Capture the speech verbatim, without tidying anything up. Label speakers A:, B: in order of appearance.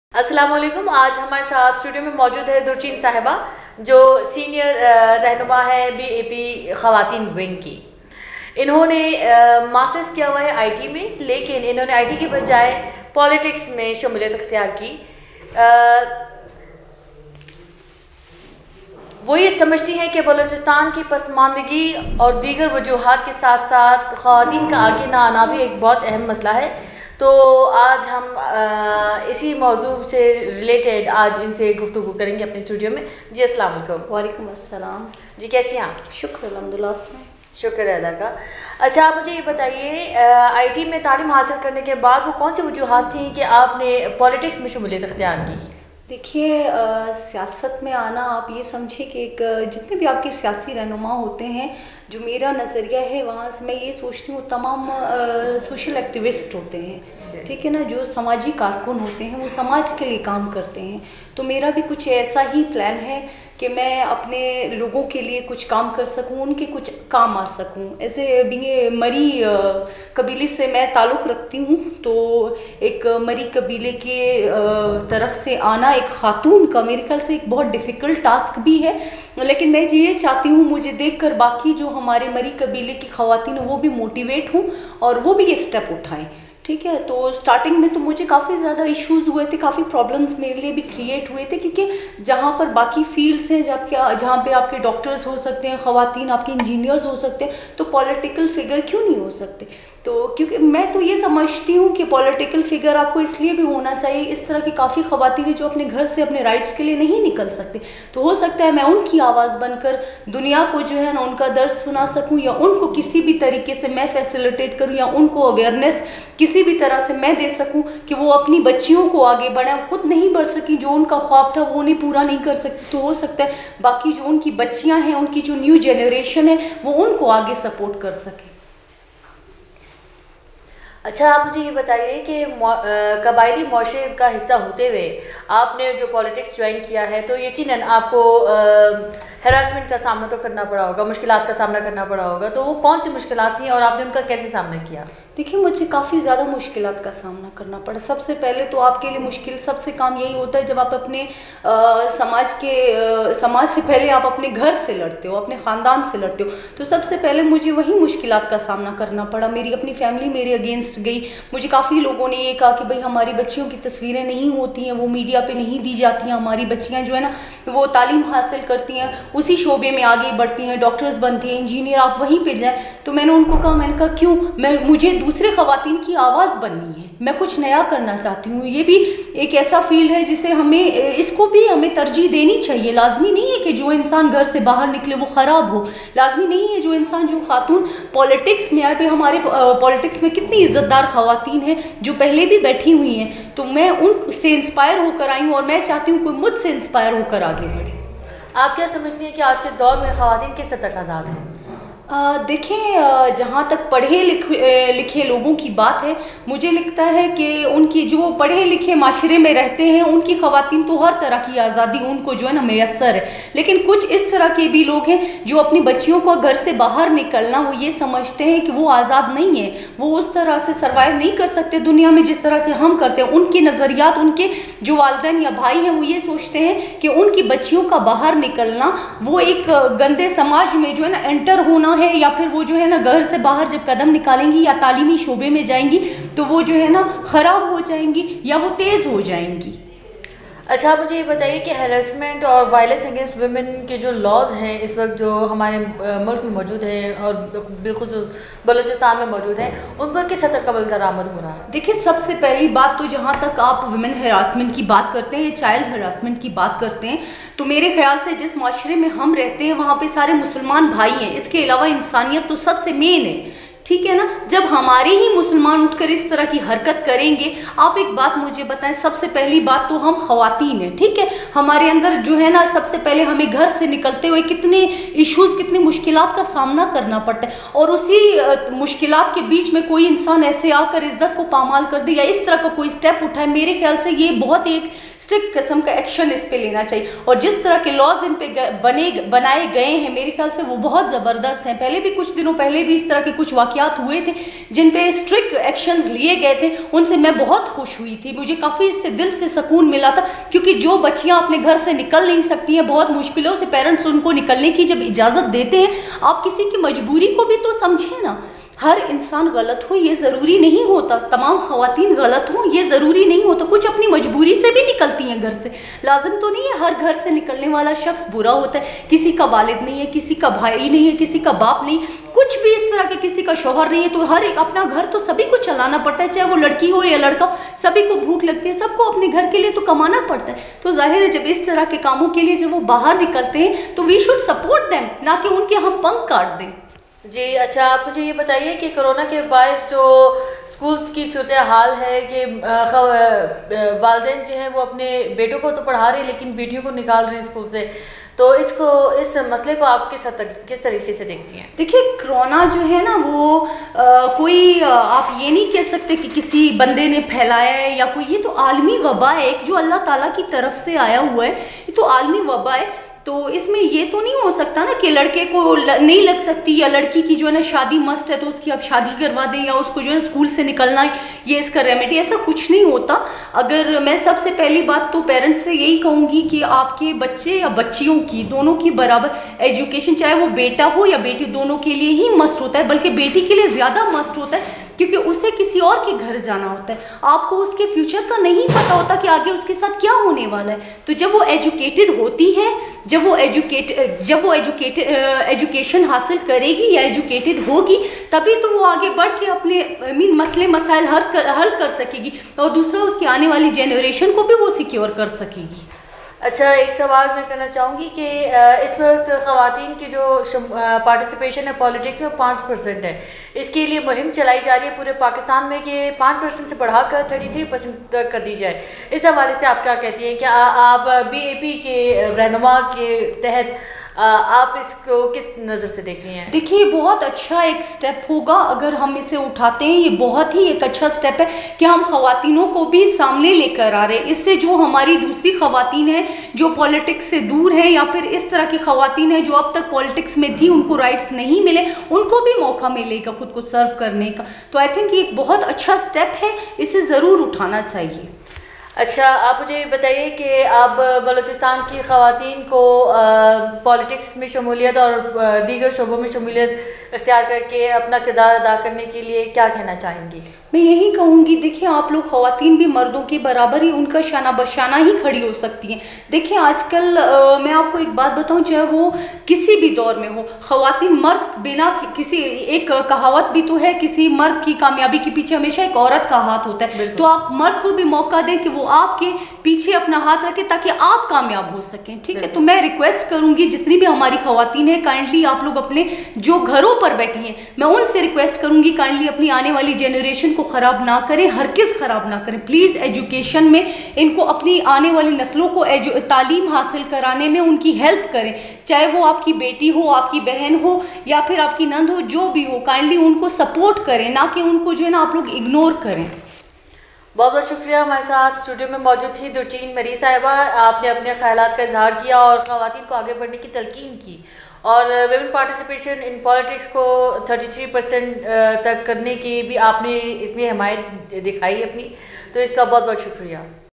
A: अस्सलाम वालेकुम। आज हमारे साथ स्टूडियो में मौजूद है दुर्चीन साहिबा, जो सीनियर रहनुमा है बी ए पी ख़वातीन विंग की। इन्होंने मास्टर्स किया हुआ है आईटी में, लेकिन इन्होंने आईटी के बजाय पॉलिटिक्स में शमूलियत अख्तियार की। आ, वो ये समझती हैं कि बलूचिस्तान की पसमानदगी और दीगर वजूहात के साथ साथ ख़वातीन का आगे ना आना भी एक बहुत अहम मसला है। तो आज हम आ, इसी मौजू से रिलेटेड आज इनसे गुफ्तगू करेंगे अपने स्टूडियो में। जी अस्सलाम वालेकुम।
B: वालेकुम अस्सलाम।
A: जी कैसी हैं आप?
B: शुक्र अल्हम्दुलिल्लाह से।
A: शुक्र है अदा का। अच्छा, आप मुझे ये बताइए, आईटी में तालीम हासिल करने के बाद वो कौन सी वजूहात थी कि आपने पॉलिटिक्स में शमूलियत अख्तियार की?
B: देखिए, सियासत में आना आप ये समझिए कि एक जितने भी आपके सियासी रहनुमा होते हैं, जो मेरा नज़रिया है वहाँ से मैं ये सोचती हूँ तमाम सोशल एक्टिविस्ट होते हैं, ठीक है ना, जो समाजी कारकुन होते हैं, वो समाज के लिए काम करते हैं। तो मेरा भी कुछ ऐसा ही प्लान है कि मैं अपने लोगों के लिए कुछ काम कर सकूं, उनके कुछ काम आ सकूं। ऐसे बिंगे मरी कबीले से मैं ताल्लुक़ रखती हूं, तो एक मरी कबीले के तरफ से आना एक ख़ातून का मेरे ख्याल से एक बहुत डिफ़िकल्ट टास्क भी है, लेकिन मैं ये चाहती हूँ मुझे देखकर बाकी जो हमारे मरी कबीले की ख़वातीन वो भी मोटिवेट हों और वो भी ये स्टेप उठाएँ, ठीक है। तो स्टार्टिंग में तो मुझे काफ़ी ज़्यादा इश्यूज़ हुए थे, काफ़ी प्रॉब्लम्स मेरे लिए भी क्रिएट हुए थे, क्योंकि जहाँ पर बाकी फील्ड्स हैं जब क्या जहाँ पे आपके डॉक्टर्स हो सकते हैं, ख़वातीन आपके इंजीनियर्स हो सकते हैं, तो पॉलिटिकल फिगर क्यों नहीं हो सकते? तो क्योंकि मैं तो ये समझती हूँ कि पॉलिटिकल फिगर आपको इसलिए भी होना चाहिए, इस तरह की काफ़ी ख़वातीन जो अपने घर से अपने राइट्स के लिए नहीं निकल सकते, तो हो सकता है मैं उनकी आवाज़ बनकर दुनिया को जो है ना उनका दर्द सुना सकूँ, या उनको किसी भी तरीके से मैं फैसिलिटेट करूँ, या उनको अवेयरनेस किसी भी तरह से मैं दे सकूँ कि वो अपनी बच्चियों को आगे बढ़ाएं। खुद नहीं बढ़ सकी, जो उनका ख्वाब था वो उन्हें पूरा नहीं कर सकती, तो हो सकता है बाकी जो उनकी बच्चियाँ हैं, उनकी जो न्यू जनरेशन है, वो उनको आगे सपोर्ट कर सके।
A: अच्छा, आप मुझे ये बताइए कि कबायली मुआशरे का हिस्सा होते हुए आपने जो पॉलिटिक्स ज्वाइन किया है, तो यकीनन आपको हैरासमेंट का सामना तो करना पड़ा होगा, मुश्किलात का सामना करना पड़ा होगा। तो वो कौन सी मुश्किलात थी और आपने उनका कैसे सामना किया?
B: देखिए, मुझे काफ़ी ज़्यादा मुश्किलात का सामना करना पड़ा। सबसे पहले तो आपके लिए मुश्किल सबसे काम यही होता है जब आप अपने आ, समाज के आ, समाज से पहले आप अपने घर से लड़ते हो, अपने ख़ानदान से लड़ते हो। तो सबसे पहले मुझे वही मुश्किलात का सामना करना पड़ा। मेरी अपनी फैमिली मेरे अगेंस्ट गई। मुझे काफ़ी लोगों ने ये कहा कि भाई हमारी बच्चियों की तस्वीरें नहीं होती हैं, वो मीडिया पे नहीं दी जाती हैं, हमारी बच्चियां जो है ना वो तालीम हासिल करती हैं, उसी शोबे में आगे बढ़ती हैं, डॉक्टर्स बनती हैं, इंजीनियर, आप वहीं पे जाएं। तो मैंने उनको कहा मैंने कहा क्यों, मैं मुझे दूसरे ख़वातीन की आवाज़ बननी है, मैं कुछ नया करना चाहती हूँ। ये भी एक ऐसा फील्ड है जिसे हमें इसको भी हमें तरजीह देनी चाहिए। लाजमी नहीं है कि जो इंसान घर से बाहर निकले वो ख़राब हो, लाजमी नहीं है जो इंसान जो खातून पॉलिटिक्स में आए। पे हमारे पॉलिटिक्स में कितनी इज़्ज़तदार ख़वातीन हैं जो पहले भी बैठी हुई हैं, तो मैं उनसे इंस्पायर होकर आई हूँ और मैं चाहती हूँ कोई मुझसे इंस्पायर होकर आगे बढ़े।
A: आप क्या समझती हैं कि आज के दौर में ख़वातीन किस हद तक आज़ाद हैं?
B: देखें, जहाँ तक पढ़े लिखे लिखे लोगों की बात है, मुझे लगता है कि उनकी जो पढ़े लिखे माशरे में रहते हैं उनकी ख़वातीन तो हर तरह की आज़ादी उनको जो है ना मैसर है। लेकिन कुछ इस तरह के भी लोग हैं जो अपनी बच्चियों को घर से बाहर निकलना वो ये समझते हैं कि वो आज़ाद नहीं है, वो उस तरह से सर्वाइव नहीं कर सकते दुनिया में जिस तरह से हम करते हैं। उनके नज़रियात, उनके जो वालिदैन या भाई हैं वो ये सोचते हैं कि उनकी बच्चियों का बाहर निकलना वो एक गंदे समाज में जो है ना एंटर होना है, या फिर वो जो है ना घर से बाहर जब कदम निकालेंगी या तालीमी शोबे में जाएंगी तो वो जो है ना ख़राब हो जाएंगी या वो तेज़ हो जाएंगी।
A: अच्छा, आप मुझे ये बताइए कि हैरेसमेंट और वायलेंस अगेंस्ट वुमेन के जो लॉज हैं इस वक्त जो हमारे मुल्क में मौजूद हैं और बिल्कुल बलूचिस्तान में मौजूद हैं, उन पर किस हद तक अमल दरामद हो रहा है?
B: देखिए, सबसे पहली बात तो जहाँ तक आप वुमेन हैरासमेंट की बात करते हैं, चाइल्ड हैरासमेंट की बात करते हैं, तो मेरे ख्याल से जिस माशरे में हम रहते हैं वहाँ पे सारे मुसलमान भाई हैं, इसके अलावा इंसानियत तो सबसे मेन है, ठीक है ना। जब हमारे ही मुसलमान उठकर इस तरह की हरकत करेंगे, आप एक बात मुझे बताएं, सबसे पहली बात तो हम ख़वातीन हैं, ठीक है, हमारे अंदर जो है ना सबसे पहले हमें घर से निकलते हुए कितने इश्यूज़, कितनी मुश्किलात का सामना करना पड़ता है, और उसी मुश्किलात के बीच में कोई इंसान ऐसे आकर इज़्ज़त को पामाल कर दे या इस तरह का कोई स्टेप उठाए, मेरे ख्याल से ये बहुत एक स्ट्रिक्ट किस्म का एक्शन इस पे लेना चाहिए। और जिस तरह के लॉज इन पे बने बनाए गए हैं मेरे ख्याल से वो बहुत ज़बरदस्त हैं। पहले भी कुछ दिनों पहले भी इस तरह के कुछ वाक़यात हुए थे जिन पे स्ट्रिक्ट एक्शंस लिए गए थे, उनसे मैं बहुत खुश हुई थी। मुझे काफ़ी इससे दिल से सुकून मिला था, क्योंकि जो बच्चियाँ अपने घर से निकल नहीं सकती हैं, बहुत मुश्किलों से पेरेंट्स उनको निकलने की जब इजाज़त देते हैं, आप किसी की मजबूरी को भी तो समझें ना। हर इंसान गलत हो ये ज़रूरी नहीं होता, तमाम ख़वातीन गलत हों ये ज़रूरी नहीं होता, कुछ अपनी मजबूरी से भी निकलती हैं घर से। लाजिम तो नहीं है हर घर से निकलने वाला शख्स बुरा होता है। किसी का वालिद नहीं है, किसी का भाई नहीं है, किसी का बाप नहीं, कुछ भी इस तरह के, किसी का शौहर नहीं है, तो हर एक अपना घर तो सभी को चलाना पड़ता है, चाहे वो लड़की हो या लड़का हो, सभी को भूख लगती है, सबको अपने घर के लिए तो कमाना पड़ता है। तो जाहिर है जब इस तरह के कामों के लिए जब वो बाहर निकलते हैं तो वी शुड सपोर्ट देम, ना कि उनके हम पंख काट दें।
A: जी अच्छा, आप मुझे ये बताइए कि कोरोना के बायस जो स्कूल्स की सूरत हाल है कि वालिदैन जो हैं वो अपने बेटों को तो पढ़ा रहे हैं लेकिन बेटियों को निकाल रहे हैं स्कूल से, तो इसको इस मसले को आप किस हद तक किस तरीके से देखती हैं?
B: देखिए कोरोना जो है ना वो आ, कोई आ, आप ये नहीं कह सकते कि किसी बंदे ने फैलाया है या कोई, ये तो आलमी वबा है एक जो अल्लाह ताला की तरफ से आया हुआ है, ये तो आलमी वबा है। तो इसमें ये तो नहीं हो सकता ना कि लड़के को ल, नहीं लग सकती, या लड़की की जो है ना शादी मस्ट है तो उसकी आप शादी करवा दें, या उसको जो है स्कूल से निकलना है ये इसका रेमेडी, ऐसा कुछ नहीं होता। अगर मैं सबसे पहली बात तो पेरेंट्स से यही कहूँगी कि आपके बच्चे या बच्चियों की दोनों की बराबर एजुकेशन, चाहे वो बेटा हो या बेटी, दोनों के लिए ही मस्ट होता है, बल्कि बेटी के लिए ज़्यादा मस्ट होता है, क्योंकि उसे किसी और के घर जाना होता है। आपको उसके फ्यूचर का नहीं पता होता कि आगे उसके साथ क्या होने वाला है। तो जब वो एजुकेटेड होती है, जब वो एजुकेट जब वो एजुकेटेड एजुकेशन हासिल करेगी या एजुकेटेड होगी, तभी तो वो आगे बढ़ के अपने आई मीन मसले मसाइल हल कर हल कर सकेगी, और दूसरा उसकी आने वाली जनरेशन को भी वो सिक्योर कर सकेगी।
A: अच्छा, एक सवाल मैं करना चाहूँगी कि इस वक्त ख़वातीन की जो पार्टिसिपेशन है पॉलिटिक्स में पाँच परसेंट है, इसके लिए मुहिम चलाई जा रही है पूरे पाकिस्तान में कि पाँच परसेंट से बढ़ाकर थर्टी थ्री परसेंट तक कर दी जाए। इस हवाले से आप क्या कहती हैं? क्या आप बी ए पी के रहनुमा के तहत आप इसको किस नज़र से देखती हैं?
B: देखिए बहुत अच्छा एक स्टेप होगा अगर हम इसे उठाते हैं, ये बहुत ही एक अच्छा स्टेप है कि हम ख़वातीनों को भी सामने लेकर आ रहे हैं। इससे जो हमारी दूसरी ख़वातीन हैं जो पॉलिटिक्स से दूर हैं, या फिर इस तरह की ख़वातीन हैं जो अब तक पॉलिटिक्स में थी, उनको राइट्स नहीं मिले, उनको भी मौका मिलेगा खुद को सर्व करने का। तो आई थिंक ये एक बहुत अच्छा स्टेप है, इसे ज़रूर उठाना चाहिए।
A: अच्छा, आप मुझे बताइए कि आप बलूचिस्तान की ख़वातीन को पॉलिटिक्स में शमूलियत और दीगर शोबों में शमूलियत इख्तियार करके अपना किरदार अदा करने के लिए क्या कहना चाहेंगी?
B: मैं यही कहूँगी, देखिए आप लोग ख़वातीन भी मर्दों के बराबर ही उनका शाना बशाना ही खड़ी हो सकती हैं। देखिए आजकल आ, मैं आपको एक बात बताऊँ, चाहे वो किसी भी दौर में हो, ख़वातीन मर्द बिना किसी, एक कहावत भी तो है, किसी मर्द की कामयाबी के पीछे हमेशा एक औरत का हाथ होता है। तो आप मर्द को भी मौका दें कि वो आपके पीछे अपना हाथ रखें ताकि आप कामयाब हो सकें, ठीक है। तो मैं रिक्वेस्ट करूँगी जितनी भी हमारी ख़वातीन हैं, काइंडली आप लोग अपने जो घरों पर बैठी हैं, मैं उनसे रिक्वेस्ट करूँगी काइंडली अपनी आने वाली जनरेशन को ख़राब ना करें, हरगिज़ ख़राब ना करें प्लीज़। एजुकेशन में इनको, अपनी आने वाली नस्लों को तालीम हासिल कराने में उनकी हेल्प करें, चाहे वो आपकी बेटी हो, आपकी बहन हो, या फिर आपकी नंद हो, जो भी हो, काइंडली उनको सपोर्ट करें, ना कि उनको जो है ना आप लोग इग्नोर करें।
A: बहुत बहुत शुक्रिया। हमारे साथ स्टूडियो में मौजूद थी दुर्चीन मरी साहिबा, आपने अपने ख्यालात का इजहार किया और ख़वातीन को आगे बढ़ने की तलकीन की, और वेमेन पार्टिसिपेशन इन पॉलिटिक्स को थर्टी थ्री परसेंट तक करने की भी आपने इसमें हिमायत दिखाई अपनी, तो इसका बहुत बहुत शुक्रिया।